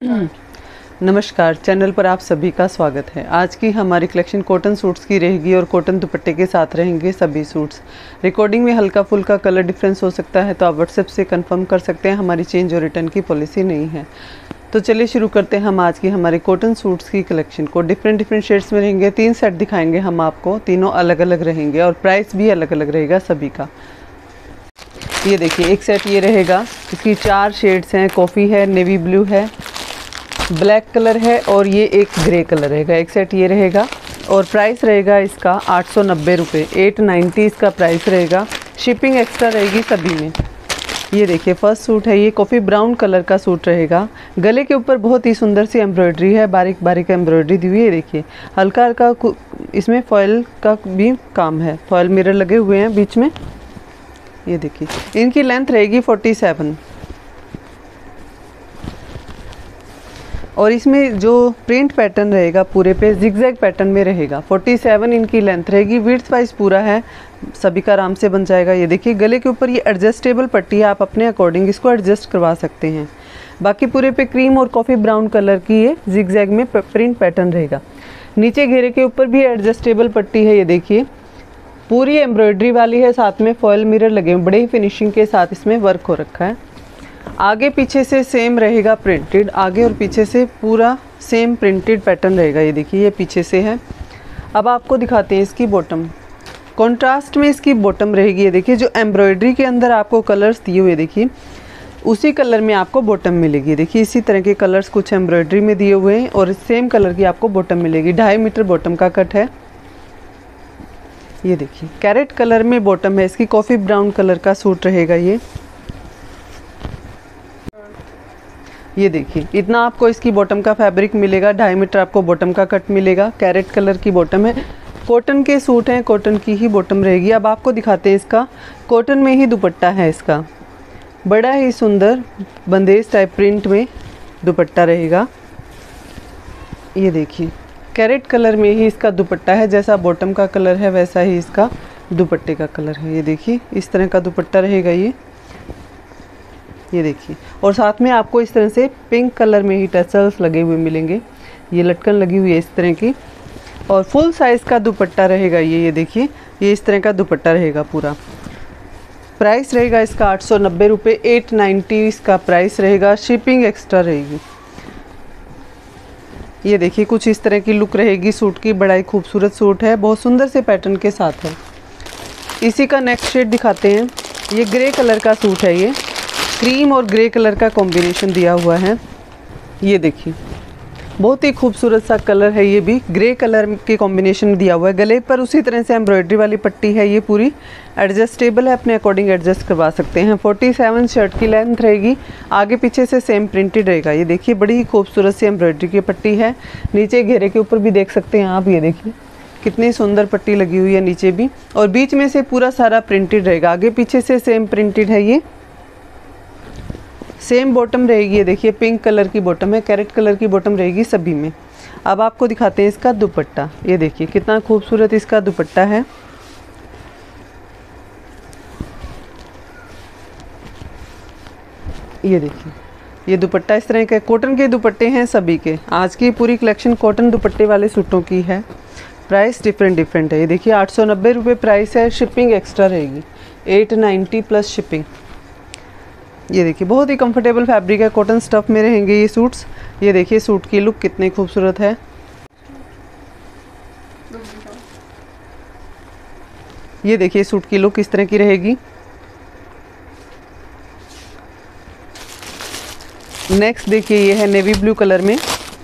नमस्कार, चैनल पर आप सभी का स्वागत है। आज की हमारी कलेक्शन कॉटन सूट्स की रहेगी और कॉटन दुपट्टे के साथ रहेंगे सभी सूट्स। रिकॉर्डिंग में हल्का फुल्का कलर डिफरेंस हो सकता है, तो आप व्हाट्सएप से कंफर्म कर सकते हैं। हमारी चेंज और रिटर्न की पॉलिसी नहीं है। तो चलिए शुरू करते हैं हम आज की हमारे कॉटन सूट्स की कलेक्शन को। डिफरेंट शेड्स में रहेंगे। 3 सेट दिखाएंगे हम आपको, तीनों अलग अलग रहेंगे और प्राइस भी अलग अलग रहेगा सभी का। ये देखिए, एक सेट ये रहेगा, इसकी 4 शेड्स हैं। कॉफ़ी है, नेवी ब्लू है, ब्लैक कलर है और ये एक ग्रे कलर रहेगा। एक सेट ये रहेगा और प्राइस रहेगा इसका 890 रुपये, 890 इसका प्राइस रहेगा। शिपिंग एक्स्ट्रा रहेगी सभी में। ये देखिए, फर्स्ट सूट है, ये कॉफ़ी ब्राउन कलर का सूट रहेगा। गले के ऊपर बहुत ही सुंदर सी एम्ब्रॉयडरी है, बारीक बारीक एम्ब्रॉयडरी दी हुई है। देखिए, हल्का हल्का इसमें फॉयल का भी काम है, फॉयल मिरर लगे हुए हैं बीच में। ये देखिए, इनकी लेंथ रहेगी 47 और इसमें जो प्रिंट पैटर्न रहेगा पूरे पे जिगजैग पैटर्न में रहेगा। 47 इनकी लेंथ रहेगी। विड्थ वाइज पूरा है, सभी का आराम से बन जाएगा। ये देखिए, गले के ऊपर ये एडजस्टेबल पट्टी है, आप अपने अकॉर्डिंग इसको एडजस्ट करवा सकते हैं। बाकी पूरे पे क्रीम और कॉफ़ी ब्राउन कलर की ये जिगजैग में प्रिंट पैटर्न रहेगा। नीचे घेरे के ऊपर भी एडजस्टेबल पट्टी है। ये देखिए, पूरी एम्ब्रॉयडरी वाली है, साथ में फॉयल मिरर लगे हुए, बड़े ही फिनिशिंग के साथ इसमें वर्क हो रखा है। आगे पीछे से सेम रहेगा प्रिंटेड, आगे और पीछे से पूरा सेम प्रिंटेड पैटर्न रहेगा। ये देखिए, ये पीछे से है। अब आपको दिखाते हैं इसकी बॉटम। कॉन्ट्रास्ट में इसकी बॉटम रहेगी। ये देखिए, जो एम्ब्रॉयडरी के अंदर आपको कलर्स दिए हुए, देखिए उसी कलर में आपको बॉटम मिलेगी। देखिए, इसी तरह के कलर्स कुछ एम्ब्रॉयडरी में दिए हुए हैं और सेम कलर की आपको बॉटम मिलेगी। 2.5 मीटर बॉटम का कट है। ये देखिए, कैरेट कलर में बॉटम है इसकी, कॉफ़ी ब्राउन कलर का सूट रहेगा ये देखिए, इतना आपको इसकी बॉटम का फैब्रिक मिलेगा। 2.5 मीटर आपको बॉटम का कट मिलेगा। कैरेट कलर की बॉटम है। कॉटन के सूट हैं, कॉटन की ही बॉटम रहेगी। अब आपको दिखाते हैं इसका कॉटन में ही दुपट्टा है। इसका बड़ा ही सुंदर बंदेज टाइप प्रिंट में दुपट्टा रहेगा। ये देखिए, कैरेट कलर में ही इसका दुपट्टा है। जैसा बॉटम का कलर है वैसा ही इसका दुपट्टे का कलर है। ये देखिए, इस तरह का दुपट्टा रहेगा ये देखिए, और साथ में आपको इस तरह से पिंक कलर में ही टसल्स लगे हुए मिलेंगे। ये लटकन लगी हुई है इस तरह की, और फुल साइज़ का दुपट्टा रहेगा ये देखिए, ये इस तरह का दुपट्टा रहेगा पूरा। प्राइस रहेगा इसका 890 रुपये, 890 इसका प्राइस रहेगा। शिपिंग एक्स्ट्रा रहेगी। ये देखिए, कुछ इस तरह की लुक रहेगी सूट की। बड़ा ही खूबसूरत सूट है, बहुत सुंदर से पैटर्न के साथ है। इसी का नेक्स्ट शेड दिखाते हैं। ये ग्रे कलर का सूट है। ये क्रीम और ग्रे कलर का कॉम्बिनेशन दिया हुआ है। ये देखिए, बहुत ही खूबसूरत सा कलर है। ये भी ग्रे कलर के कॉम्बिनेशन दिया हुआ है। गले पर उसी तरह से एम्ब्रॉयडरी वाली पट्टी है। ये पूरी एडजस्टेबल है, अपने अकॉर्डिंग एडजस्ट करवा सकते हैं। 47 शर्ट की लेंथ रहेगी। आगे पीछे से सेम प्रिंटेड रहेगा। ये देखिए, बड़ी ही खूबसूरत सी एम्ब्रॉयडरी की पट्टी है। नीचे घेरे के ऊपर भी देख सकते हैं आप। ये देखिए, कितनी सुंदर पट्टी लगी हुई है नीचे भी, और बीच में से पूरा सारा प्रिंटेड रहेगा। आगे पीछे से सेम प्रिंटेड है। ये सेम बॉटम रहेगी। ये देखिए, पिंक कलर की बॉटम है, कैरेट कलर की बॉटम रहेगी सभी में। अब आपको दिखाते हैं इसका दुपट्टा। ये देखिए, कितना खूबसूरत इसका दुपट्टा है। ये देखिए, ये दुपट्टा इस तरह के कॉटन के दुपट्टे हैं सभी के। आज की पूरी कलेक्शन कॉटन दुपट्टे वाले सूटों की है। प्राइस डिफरेंट है। ये देखिए, 890 रुपये प्राइस है। शिपिंग एक्स्ट्रा रहेगी, 890 प्लस शिपिंग। ये देखिए, बहुत ही कंफर्टेबल फैब्रिक है, कॉटन स्टफ में रहेंगे ये सूट्स। ये देखिए, सूट की लुक कितनी खूबसूरत है। ये देखिए, सूट की लुक इस तरह की रहेगी। नेक्स्ट देखिए, ये है नेवी ब्लू कलर में।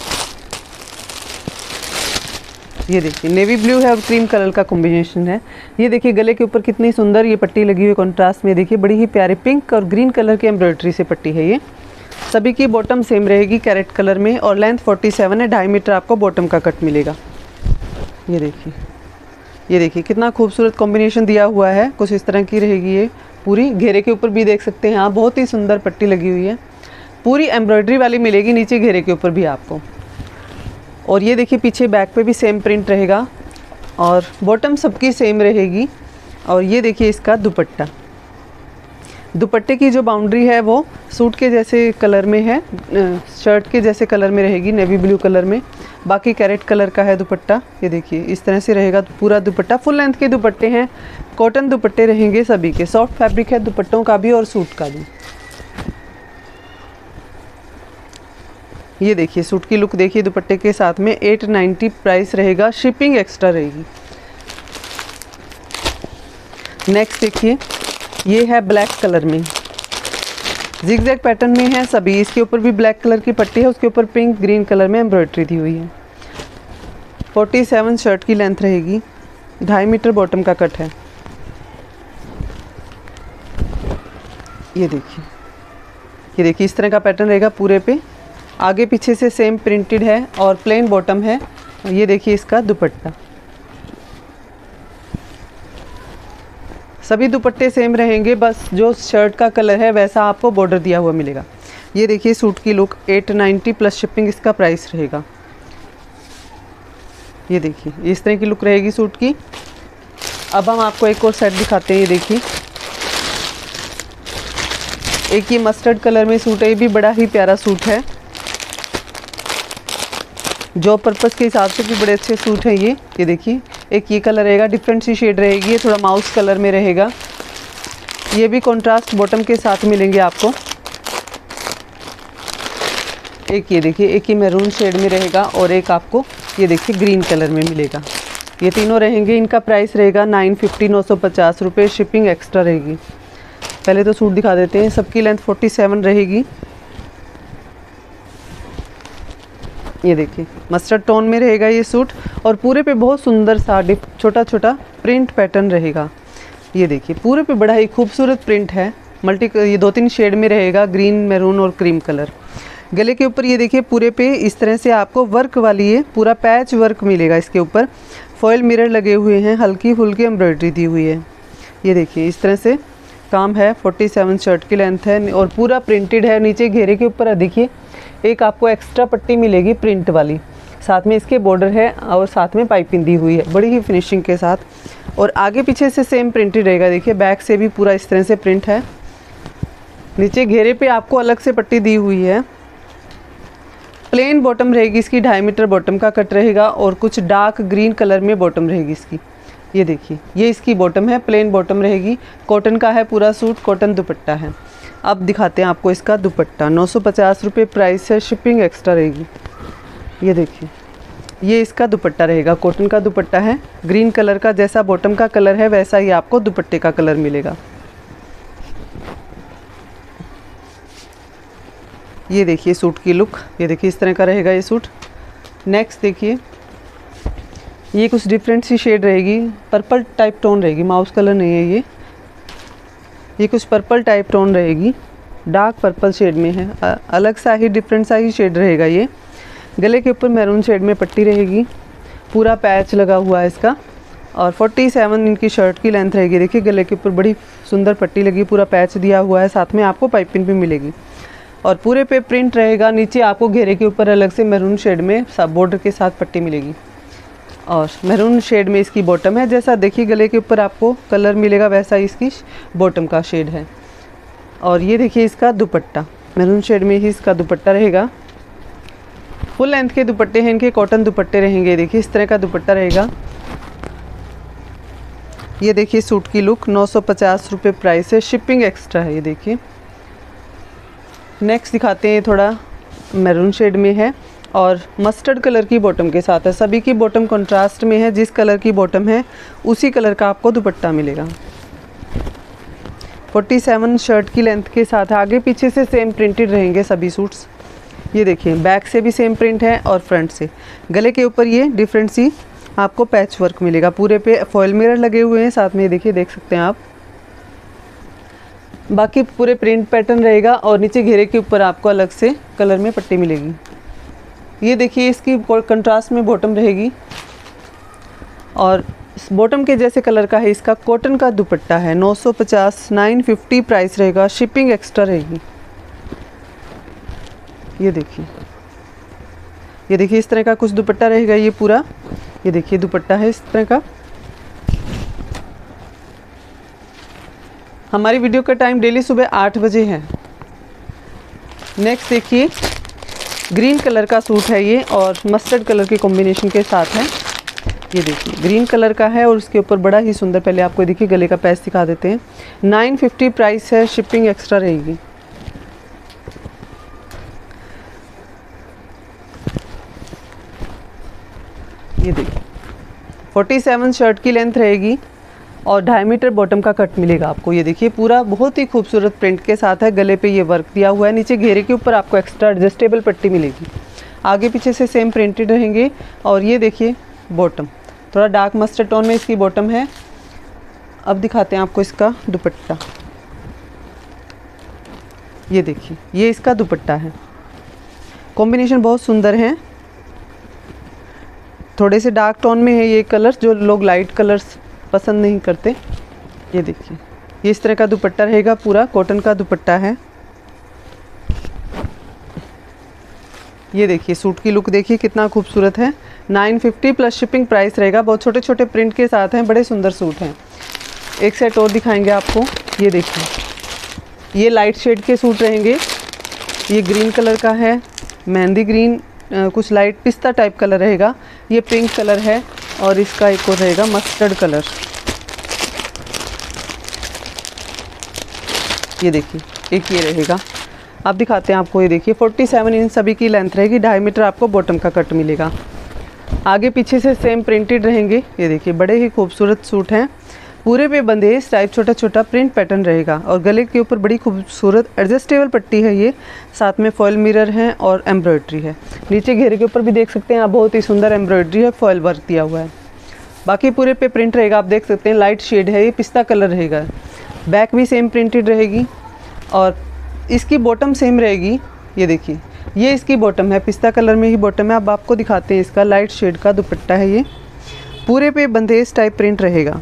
ये देखिए, नेवी ब्लू है और क्रीम कलर का कॉम्बिनेशन है। ये देखिए, गले के ऊपर कितनी सुंदर ये पट्टी लगी हुई है कॉन्ट्रास्ट में। देखिए, बड़ी ही प्यारी पिंक और ग्रीन कलर की एम्ब्रॉयडरी से पट्टी है ये। सभी की बॉटम सेम रहेगी कैरेट कलर में, और लेंथ 47 है। 2.5 मीटर आपको बॉटम का कट मिलेगा। ये देखिए, कितना खूबसूरत कॉम्बिनेशन दिया हुआ है। कुछ इस तरह की रहेगी ये पूरी। घेरे के ऊपर भी देख सकते हैं आप, बहुत ही सुंदर पट्टी लगी हुई है। पूरी एम्ब्रॉयडरी वाली मिलेगी नीचे घेरे के ऊपर भी आपको। और ये देखिए, पीछे बैक पे भी सेम प्रिंट रहेगा और बॉटम सबकी सेम रहेगी। और ये देखिए इसका दुपट्टा। दुपट्टे की जो बाउंड्री है वो सूट के जैसे कलर में है, शर्ट के जैसे कलर में रहेगी, नेवी ब्लू कलर में। बाकी कैरेट कलर का है दुपट्टा। ये देखिए इस तरह से रहेगा पूरा दुपट्टा। फुल लेंथ के दुपट्टे हैं, कॉटन दुपट्टे रहेंगे सभी के। सॉफ्ट फैब्रिक है दुपट्टों का भी और सूट का भी। ये देखिए सूट की लुक देखिए दुपट्टे के साथ में। 890 प्राइस रहेगा, शिपिंग एक्स्ट्रा रहेगी। नेक्स्ट देखिए ये है ब्लैक कलर में, जिगजैग पैटर्न में है सभी। इसके ऊपर भी ब्लैक कलर की पट्टी है, उसके ऊपर पिंक ग्रीन कलर में एम्ब्रॉयडरी दी हुई है। 47 शर्ट की लेंथ रहेगी, 2.5 मीटर बॉटम का कट है। ये देखिए इस तरह का पैटर्न रहेगा पूरे पे। आगे पीछे से सेम प्रिंटेड है और प्लेन बॉटम है। ये देखिए इसका दुपट्टा। सभी दुपट्टे सेम रहेंगे, बस जो शर्ट का कलर है वैसा आपको बॉर्डर दिया हुआ मिलेगा। ये देखिए सूट की लुक। 890 प्लस शिपिंग इसका प्राइस रहेगा। ये देखिए इस तरह की लुक रहेगी सूट की। अब हम आपको एक और सेट दिखाते हैं। ये देखिए एक ये मस्टर्ड कलर में सूट है, ये भी बड़ा ही प्यारा सूट है। जॉब पर्पस के हिसाब से भी बड़े अच्छे सूट हैं ये। ये देखिए एक ये कलर रहेगा, डिफरेंट सी शेड रहेगी, ये थोड़ा माउस कलर में रहेगा। ये भी कॉन्ट्रास्ट बॉटम के साथ मिलेंगे आपको। एक ये देखिए एक ही मैरून शेड में रहेगा और एक आपको ये देखिए ग्रीन कलर में मिलेगा। ये तीनों रहेंगे। इनका प्राइस रहेगा 950 950 रुपये, शिपिंग एक्स्ट्रा रहेगी। पहले तो सूट दिखा देते हैं। सबकी लेंथ 47 रहेगी। ये देखिए मस्टर्ड टोन में रहेगा ये सूट और पूरे पे बहुत सुंदर सा छोटा छोटा प्रिंट पैटर्न रहेगा। ये देखिए पूरे पे बड़ा ही खूबसूरत प्रिंट है। ये 2-3 शेड में रहेगा, ग्रीन, मैरून और क्रीम कलर। गले के ऊपर ये देखिए पूरे पे इस तरह से आपको वर्क वाली ये पूरा पैच वर्क मिलेगा। इसके ऊपर फॉयल मिरर लगे हुए हैं, हल्की फुल्की एम्ब्रॉयडरी दी हुई है। ये देखिए इस तरह से काम है। 47 शर्ट की लेंथ है और पूरा प्रिंटेड है। नीचे घेरे के ऊपर देखिए एक आपको एक्स्ट्रा पट्टी मिलेगी प्रिंट वाली, साथ में इसके बॉर्डर है और साथ में पाइपिंग दी हुई है बड़ी ही फिनिशिंग के साथ। और आगे पीछे से सेम प्रिंटेड रहेगा। देखिए बैक से भी पूरा इस तरह से प्रिंट है। नीचे घेरे पे आपको अलग से पट्टी दी हुई है। प्लेन बॉटम रहेगी इसकी, 2.5 मीटर बॉटम का कट रहेगा और कुछ डार्क ग्रीन कलर में बॉटम रहेगी इसकी। ये देखिए ये इसकी बॉटम है, प्लेन बॉटम रहेगी। कॉटन का है पूरा सूट, कॉटन दुपट्टा है। अब दिखाते हैं आपको इसका दुपट्टा। 950 रुपये प्राइस है, शिपिंग एक्स्ट्रा रहेगी। ये देखिए ये इसका दुपट्टा रहेगा, कॉटन का दुपट्टा है। ग्रीन कलर का जैसा बॉटम का कलर है वैसा ही आपको दुपट्टे का कलर मिलेगा। ये देखिए सूट की लुक। ये देखिए इस तरह का रहेगा ये सूट। नेक्स्ट देखिए ये कुछ डिफरेंट सी शेड रहेगी, पर्पल टाइप टोन रहेगी, माउस कलर नहीं है ये कुछ पर्पल टाइप टोन रहेगी, डार्क पर्पल शेड में है। अलग सा ही डिफरेंट सा ही शेड रहेगा ये। गले के ऊपर मैरून शेड में पट्टी रहेगी, पूरा पैच लगा हुआ है इसका। और 47 इनकी शर्ट की लेंथ रहेगी। देखिए गले के ऊपर बड़ी सुंदर पट्टी लगी, पूरा पैच दिया हुआ है, साथ में आपको पाइपिंग भी मिलेगी और पूरे पे प्रिंट रहेगा। नीचे आपको घेरे के ऊपर अलग से मैरून शेड में सब बॉर्डर के साथ पट्टी मिलेगी और मैरून शेड में इसकी बॉटम है। जैसा देखिए गले के ऊपर आपको कलर मिलेगा वैसा इसकी बॉटम का शेड है। और ये देखिए इसका दुपट्टा, मैरून शेड में ही इसका दुपट्टा रहेगा। फुल लेंथ के दुपट्टे हैं इनके, कॉटन दुपट्टे रहेंगे। देखिए इस तरह का दुपट्टा रहेगा। ये देखिए सूट की लुक। 950 रुपये प्राइस है, शिपिंग एक्स्ट्रा है। ये देखिए नेक्स्ट दिखाते हैं, थोड़ा मैरून शेड में है और मस्टर्ड कलर की बॉटम के साथ है। सभी की बॉटम कंट्रास्ट में है, जिस कलर की बॉटम है उसी कलर का आपको दुपट्टा मिलेगा। 47 शर्ट की लेंथ के साथ आगे पीछे से सेम प्रिंटेड रहेंगे सभी सूट्स। ये देखिए बैक से भी सेम प्रिंट है और फ्रंट से। गले के ऊपर ये डिफरेंट सी आपको पैच वर्क मिलेगा। पूरे पे फॉयल मिरर लगे हुए हैं साथ में, देखिए देख सकते हैं आप। बाकी पूरे प्रिंट पैटर्न रहेगा और नीचे घेरे के ऊपर आपको अलग से कलर में पट्टी मिलेगी। ये देखिए इसकी कंट्रास्ट में बॉटम रहेगी और बॉटम के जैसे कलर का है इसका कॉटन का दुपट्टा है। 950 950 प्राइस रहेगा, शिपिंग एक्स्ट्रा रहेगी। ये देखिए इस तरह का कुछ दुपट्टा रहेगा ये पूरा। ये देखिए दुपट्टा है इस तरह का। हमारी वीडियो का टाइम डेली सुबह 8 बजे है। नेक्स्ट देखिए, ग्रीन कलर का सूट है ये और मस्टर्ड कलर के कॉम्बिनेशन के साथ है। ये देखिए ग्रीन कलर का है और उसके ऊपर बड़ा ही सुंदर, पहले आपको देखिए गले का पैच दिखा देते हैं। 950 प्राइस है, शिपिंग एक्स्ट्रा रहेगी। ये देखिए 47 शर्ट की लेंथ रहेगी और 2.5 मीटर बॉटम का कट मिलेगा आपको। ये देखिए पूरा बहुत ही खूबसूरत प्रिंट के साथ है, गले पे ये वर्क दिया हुआ है। नीचे घेरे के ऊपर आपको एक्स्ट्रा एडजस्टेबल पट्टी मिलेगी। आगे पीछे से सेम प्रिंटेड रहेंगे। और ये देखिए बॉटम थोड़ा डार्क मस्टर्ड टोन में इसकी बॉटम है। अब दिखाते हैं आपको इसका दुपट्टा। ये देखिए ये इसका दुपट्टा है। कॉम्बिनेशन बहुत सुंदर है, थोड़े से डार्क टोन में है ये कलर, जो लोग लाइट कलर्स पसंद नहीं करते। ये देखिए ये इस तरह का दुपट्टा रहेगा, पूरा कॉटन का दुपट्टा है। ये देखिए सूट की लुक देखिए कितना खूबसूरत है। 950 प्लस शिपिंग प्राइस रहेगा। बहुत छोटे छोटे प्रिंट के साथ हैं, बड़े सुंदर सूट हैं। एक सेट और दिखाएंगे आपको। ये देखिए ये लाइट शेड के सूट रहेंगे। ये ग्रीन कलर का है, मेहंदी ग्रीन, कुछ लाइट पिस्ता टाइप कलर रहेगा। ये पिंक कलर है और इसका एक और रहेगा मस्टर्ड कलर। ये देखिए एक ये रहेगा। अब दिखाते हैं आपको। ये देखिए 47 इंच सभी की लेंथ रहेगी, 2.5 मीटर आपको बॉटम का कट मिलेगा। आगे पीछे से सेम प्रिंटेड रहेंगे। ये देखिए बड़े ही खूबसूरत सूट हैं। पूरे पे बंदेज टाइप छोटा छोटा प्रिंट पैटर्न रहेगा और गले के ऊपर बड़ी खूबसूरत एडजस्टेबल पट्टी है ये, साथ में फॉयल मिरर है और एम्ब्रॉयडरी है। नीचे घेरे के ऊपर भी देख सकते हैं आप, बहुत ही सुंदर एम्ब्रॉयडरी है, फॉयल वर्क दिया हुआ है। बाकी पूरे पे प्रिंट रहेगा, आप देख सकते हैं लाइट शेड है, ये पिस्ता कलर रहेगा। बैक भी सेम प्रिंटेड रहेगी और इसकी बॉटम सेम रहेगी। ये देखिए ये इसकी बॉटम है, पिस्ता कलर में ही बॉटम है। अब आपको दिखाते हैं इसका लाइट शेड का दुपट्टा है। ये पूरे पे बंदेज टाइप प्रिंट रहेगा।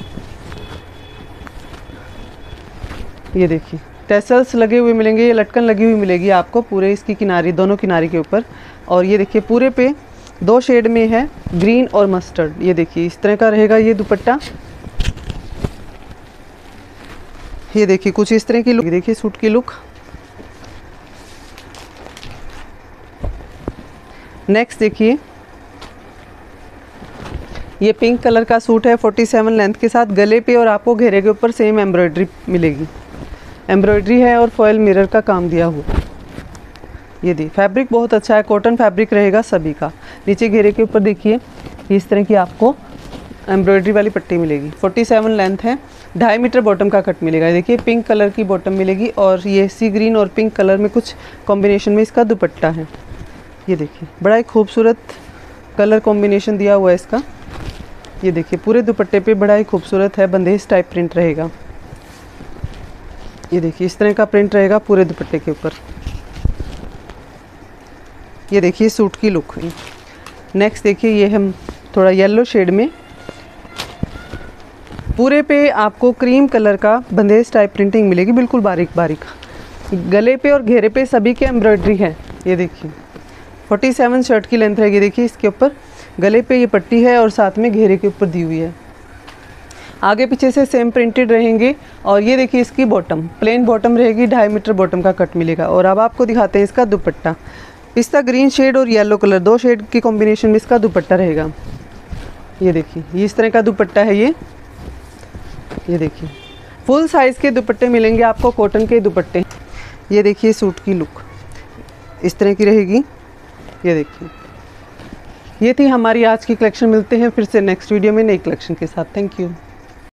ये देखिए टैसल्स लगे हुए मिलेंगे, ये लटकन लगी हुई मिलेगी आपको पूरे इसकी किनारी, दोनों किनारी के ऊपर। और ये देखिए पूरे पे 2 शेड में है, ग्रीन और मस्टर्ड। ये देखिए इस तरह का रहेगा ये दुपट्टा। ये देखिए कुछ इस तरह की लुक, देखिए सूट की लुक। नेक्स्ट देखिए ये पिंक कलर का सूट है, 47 लेंथ के साथ। गले पे और आपको घेरे के ऊपर सेम एम्ब्रॉयडरी मिलेगी। एम्ब्रॉयडरी है और फॉयल मिरर का काम दिया हुआ। ये दी फैब्रिक बहुत अच्छा है, कॉटन फैब्रिक रहेगा सभी का। नीचे घेरे के ऊपर देखिए इस तरह की आपको एम्ब्रॉयडरी वाली पट्टी मिलेगी। 47 लेंथ है, 2.5 मीटर बॉटम का कट मिलेगा। देखिए पिंक कलर की बॉटम मिलेगी और ये सी ग्रीन और पिंक कलर में कुछ कॉम्बिनेशन में इसका दुपट्टा है। ये देखिए बड़ा ही खूबसूरत कलर कॉम्बिनेशन दिया हुआ है इसका। ये देखिए पूरे दुपट्टे पे बड़ा ही खूबसूरत है, बंदेज टाइप प्रिंट रहेगा। ये देखिए इस तरह का प्रिंट रहेगा पूरे दुपट्टे के ऊपर। ये देखिए सूट की लुक। नेक्स्ट देखिए ये हम थोड़ा येलो शेड में, पूरे पे आपको क्रीम कलर का बंदेज टाइप प्रिंटिंग मिलेगी, बिल्कुल बारीक बारीक। गले पे और घेरे पे सभी के एम्ब्रॉयडरी है। ये देखिए 47 शर्ट की लेंथ रहेगी। देखिए इसके ऊपर गले पे ये पट्टी है और साथ में घेरे के ऊपर दी हुई है। आगे पीछे से सेम प्रिंटेड रहेंगे। और ये देखिए इसकी बॉटम प्लेन बॉटम रहेगी, 2.5 मीटर बॉटम का कट मिलेगा। और अब आपको दिखाते हैं इसका दुपट्टा। पिस्ता ग्रीन शेड और येलो कलर 2 शेड की कॉम्बिनेशन में इसका दुपट्टा रहेगा। ये देखिए ये इस तरह का दुपट्टा है ये देखिए फुल साइज़ के दुपट्टे मिलेंगे आपको, कॉटन के दुपट्टे। ये देखिए सूट की लुक इस तरह की रहेगी। ये देखिए ये थी हमारी आज की कलेक्शन। मिलते हैं फिर से नेक्स्ट वीडियो में नई कलेक्शन के साथ। Thank you.